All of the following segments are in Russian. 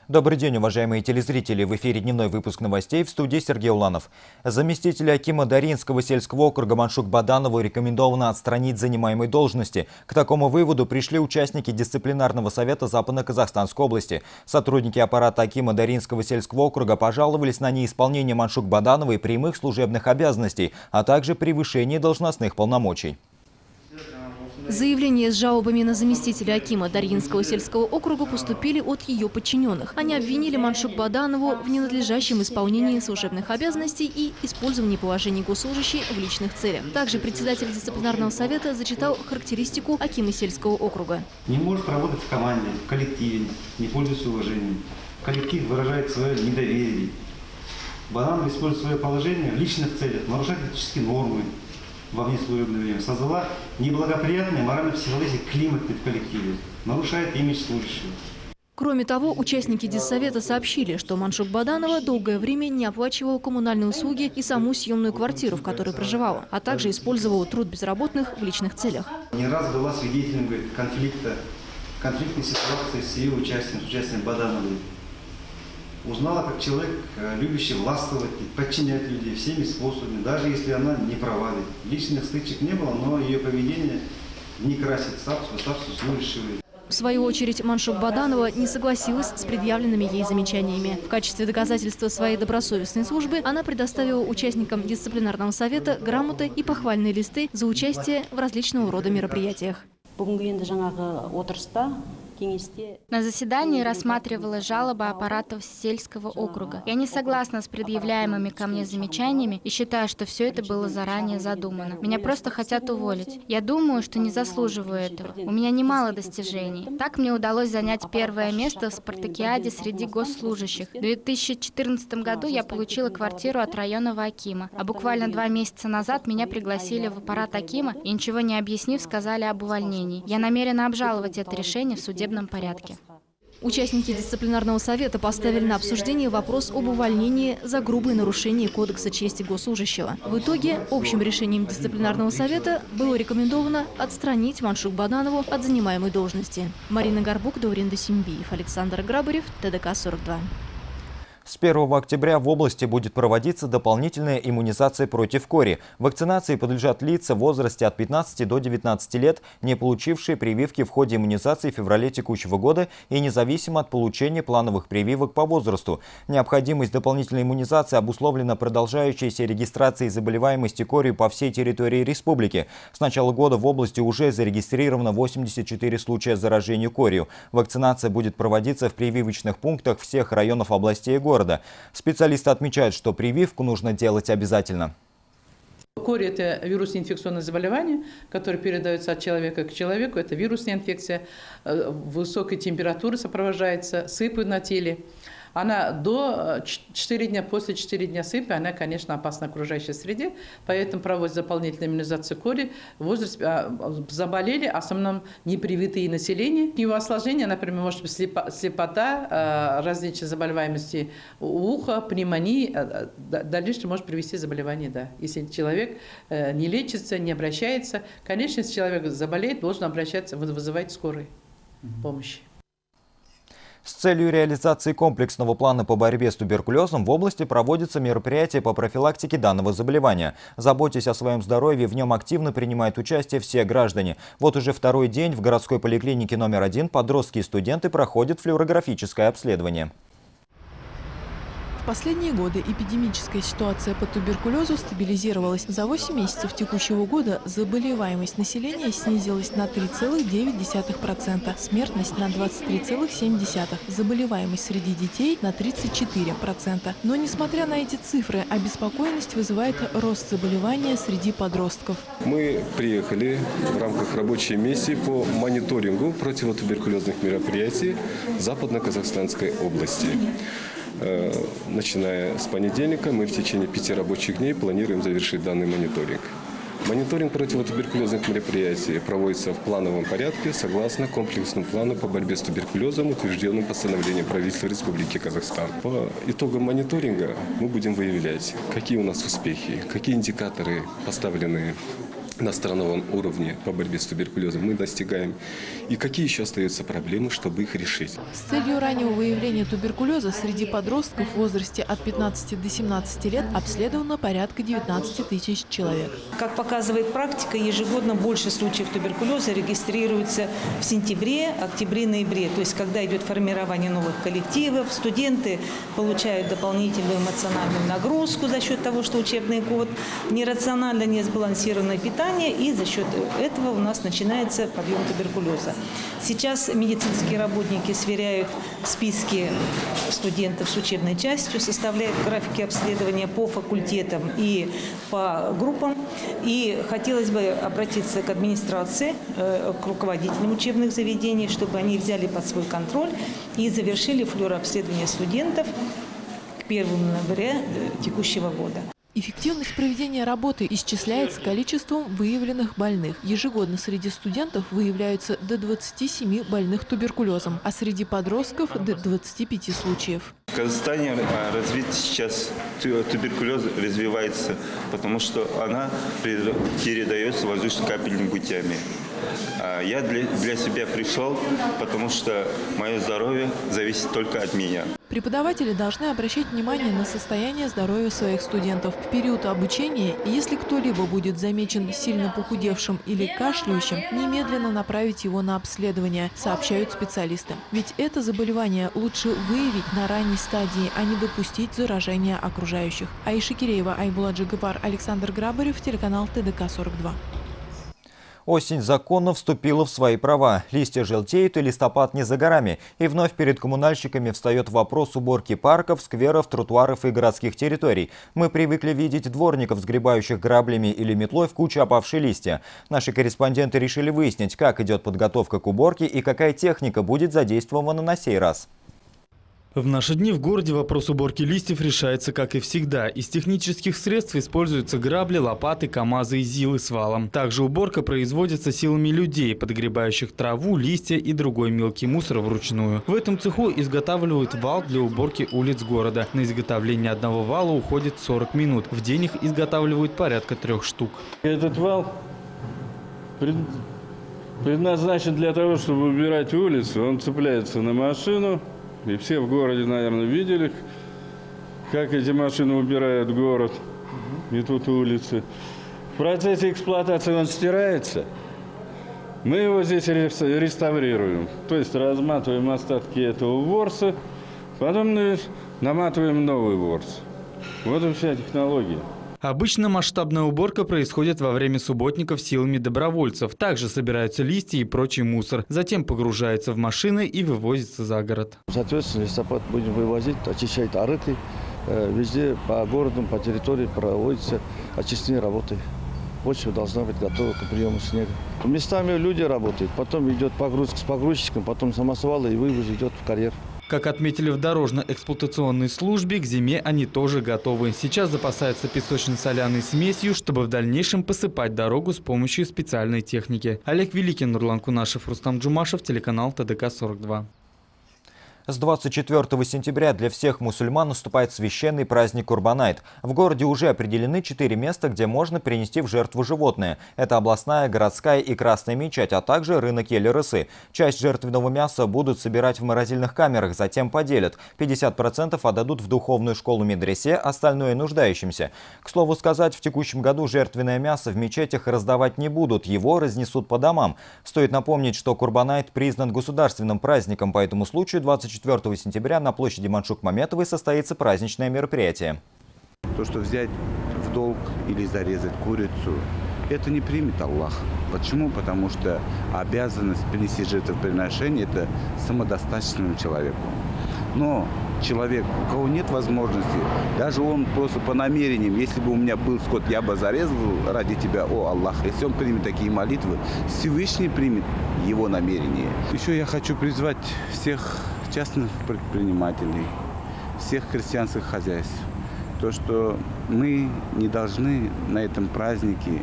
Добрый день, уважаемые телезрители. В эфире дневной выпуск новостей, в студии Сергей Уланов. Заместителя акима Даринского сельского округа Маншук Баданову рекомендовано отстранить занимаемой должности. К такому выводу пришли участники дисциплинарного совета Западно-Казахстанской области. Сотрудники аппарата акима Даринского сельского округа пожаловались на неисполнение Маншук Бадановой прямых служебных обязанностей, а также превышение должностных полномочий. Заявления с жалобами на заместителя акима Даринского сельского округа поступили от ее подчиненных. Они обвинили Маншук Баданову в ненадлежащем исполнении служебных обязанностей и использовании положений госслужащей в личных целях. Также председатель дисциплинарного совета зачитал характеристику акима сельского округа. Не может работать в команде, в коллективе, не пользуется уважением. Коллектив выражает свое недоверие. Баданова использует свое положение в личных целях, нарушает этические нормы во внеслужебное время, создала неблагоприятный морально-психологический климат в коллективе, нарушает имидж служащего. Кроме того, участники диссовета сообщили, что Маншук Баданова долгое время не оплачивала коммунальные услуги и саму съемную квартиру, в которой проживала, а также использовала труд безработных в личных целях. Не раз была свидетелем конфликтной ситуации с ее участием Бадановой. Узнала, как человек, любящий властвовать, подчинять людей всеми способами, даже если она не права. Личных стычек не было, но ее поведение не красит статус служащего. В свою очередь, Маншук Баданова не согласилась с предъявленными ей замечаниями. В качестве доказательства своей добросовестной службы она предоставила участникам дисциплинарного совета грамоты и похвальные листы за участие в различного рода мероприятиях. На заседании рассматривала жалоба аппаратов сельского округа. Я не согласна с предъявляемыми ко мне замечаниями и считаю, что все это было заранее задумано. Меня просто хотят уволить. Я думаю, что не заслуживаю этого. У меня немало достижений. Так мне удалось занять первое место в спартакиаде среди госслужащих. В 2014 году я получила квартиру от районного акима, а буквально 2 месяца назад меня пригласили в аппарат акима и, ничего не объяснив, сказали об увольнении. Я намерена обжаловать это решение в судебном порядке. Участники дисциплинарного совета поставили на обсуждение вопрос об увольнении за грубые нарушения Кодекса чести госслужащего. В итоге общим решением дисциплинарного совета было рекомендовано отстранить Маншук Баданову от занимаемой должности. Марина Горбук, Даурен Досимбиев, Александр Грабарев, ТДК-42. С 1 октября в области будет проводиться дополнительная иммунизация против кори. Вакцинации подлежат лица в возрасте от 15 до 19 лет, не получившие прививки в ходе иммунизации в феврале текущего года и независимо от получения плановых прививок по возрасту. Необходимость дополнительной иммунизации обусловлена продолжающейся регистрацией заболеваемости корью по всей территории республики. С начала года в области уже зарегистрировано 84 случая заражения корью. Вакцинация будет проводиться в прививочных пунктах всех районов областей и города. Специалисты отмечают, что прививку нужно делать обязательно. Кори – это вирусное инфекционное заболевание, которое передается от человека к человеку. Это вирусная инфекция, высокой температуры сопровождается, сыпь на теле. Она до 4 дня, после 4 дня сыпи, она, конечно, опасна окружающей среде, поэтому проводится дополнительная иммунизация кори. В возрасте заболели, в основном непривитые население. Его осложнения, например, может быть слепота, различные заболеваемости уха, пневмонии, дальше может привести заболевание, да. Если человек не лечится, не обращается, конечно, если человек заболеет, должен обращаться, вызывать скорую помощь. С целью реализации комплексного плана по борьбе с туберкулезом в области проводятся мероприятия по профилактике данного заболевания. Заботясь о своем здоровье, в нем активно принимают участие все граждане. Вот уже второй день в городской поликлинике номер 1 подростки и студенты проходят флюорографическое обследование. В последние годы эпидемическая ситуация по туберкулезу стабилизировалась. За 8 месяцев текущего года заболеваемость населения снизилась на 3,9%, смертность на 23,7%, заболеваемость среди детей на 34%. Но несмотря на эти цифры, обеспокоенность вызывает рост заболевания среди подростков. Мы приехали в рамках рабочей миссии по мониторингу противотуберкулезных мероприятий Западно-Казахстанской области. Начиная с понедельника мы в течение 5 рабочих дней планируем завершить данный мониторинг. Мониторинг противотуберкулезных мероприятий проводится в плановом порядке согласно комплексному плану по борьбе с туберкулезом, утвержденным постановлением правительства Республики Казахстан. По итогам мониторинга мы будем выявлять, какие у нас успехи, какие индикаторы поставлены на страновом уровне по борьбе с туберкулезом мы достигаем. И какие еще остаются проблемы, чтобы их решить? С целью раннего выявления туберкулеза среди подростков в возрасте от 15 до 17 лет обследовано порядка 19 тысяч человек. Как показывает практика, ежегодно больше случаев туберкулеза регистрируется в сентябре, октябре, ноябре. То есть, когда идет формирование новых коллективов, студенты получают дополнительную эмоциональную нагрузку за счет того, что учебный год нерационально, не сбалансированное питание, и за счет этого у нас начинается подъем туберкулеза. Сейчас медицинские работники сверяют списки студентов с учебной частью, составляют графики обследования по факультетам и по группам. И хотелось бы обратиться к администрации, к руководителям учебных заведений, чтобы они взяли под свой контроль и завершили флюорообследование студентов к 1 ноября текущего года. Эффективность проведения работы исчисляется количеством выявленных больных. Ежегодно среди студентов выявляются до 27 больных туберкулезом, а среди подростков до 25 случаев. В Казахстане развитие сейчас туберкулез развивается, потому что она передается воздушно-капельными путями. Я для себя пришел, потому что мое здоровье зависит только от меня. Преподаватели должны обращать внимание на состояние здоровья своих студентов. В период обучения, если кто-либо будет замечен сильно похудевшим или кашляющим, немедленно направить его на обследование, сообщают специалисты. Ведь это заболевание лучше выявить на ранней стадии, а не допустить заражения окружающих. Аиша Киреева, Айбулат Джигапар, Александр Грабарев, телеканал ТДК-42. Осень законно вступила в свои права. Листья желтеют, и листопад не за горами. И вновь перед коммунальщиками встает вопрос уборки парков, скверов, тротуаров и городских территорий. Мы привыкли видеть дворников, сгребающих граблями или метлой в кучу опавшие листья. Наши корреспонденты решили выяснить, как идет подготовка к уборке и какая техника будет задействована на сей раз. В наши дни в городе вопрос уборки листьев решается, как и всегда. Из технических средств используются грабли, лопаты, камазы и зилы с валом. Также уборка производится силами людей, подгребающих траву, листья и другой мелкий мусор вручную. В этом цеху изготавливают вал для уборки улиц города. На изготовление одного вала уходит 40 минут. В день их изготавливают порядка 3 штук. Этот вал предназначен для того, чтобы убирать улицу. Он цепляется на машину. И все в городе, наверное, видели, как эти машины убирают город и тут улицы. В процессе эксплуатации он стирается. Мы его здесь реставрируем. То есть разматываем остатки этого ворса, потом наматываем новый ворс. Вот и вся технология. Обычно масштабная уборка происходит во время субботников силами добровольцев. Также собираются листья и прочий мусор. Затем погружается в машины и вывозится за город. Соответственно, листопад будем вывозить, очищать арыты. Везде по городам, по территории проводятся очистные работы. Почва должна быть готова к приему снега. Местами люди работают, потом идет погрузка с погрузчиком, потом самосвалы и вывоз идет в карьер. Как отметили в дорожно-эксплуатационной службе, к зиме они тоже готовы. Сейчас запасаются песочно-соляной смесью, чтобы в дальнейшем посыпать дорогу с помощью специальной техники. Олег Великин, Нурлан Кунашев, Рустам Джумашев, телеканал ТДК-42. С 24 сентября для всех мусульман наступает священный праздник Курбан-айт. В городе уже определены 4 места, где можно принести в жертву животное. Это областная, городская и красная мечеть, а также рынок Ель-Рысы. Часть жертвенного мяса будут собирать в морозильных камерах, затем поделят. 50% отдадут в духовную школу медресе, остальное нуждающимся. К слову сказать, в текущем году жертвенное мясо в мечетях раздавать не будут, его разнесут по домам. Стоит напомнить, что Курбан-айт признан государственным праздником, по этому случаю 24 сентября на площади Маншук-Маметовой состоится праздничное мероприятие. То, что взять в долг или зарезать курицу, это не примет Аллах. Почему? Потому что обязанность принести жертвоприношение – это самодостаточному человеку. Но человек, у кого нет возможности, даже он просто по намерениям, если бы у меня был скот, я бы зарезал ради тебя, о Аллах. Если он примет такие молитвы, Всевышний примет его намерение. Еще я хочу призвать всех частных предпринимателей, всех крестьянских хозяйств, то, что мы не должны на этом празднике,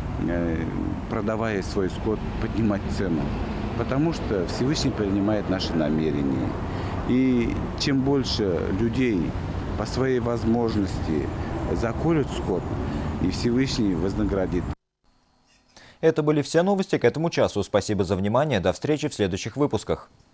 продавая свой скот, поднимать цену, потому что Всевышний принимает наши намерения. И чем больше людей по своей возможности заколют скот, и Всевышний вознаградит. Это были все новости к этому часу. Спасибо за внимание. До встречи в следующих выпусках.